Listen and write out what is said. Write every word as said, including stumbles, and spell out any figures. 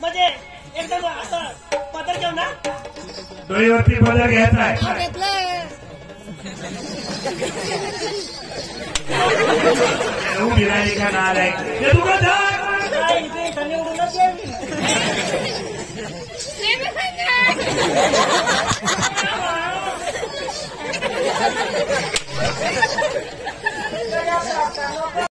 म्हणजे एकदम असं पदर घेऊ ना डोळीवरती पदर घ्यायचा आहे उभी राहिली का नालायक ते तुला निवडूनच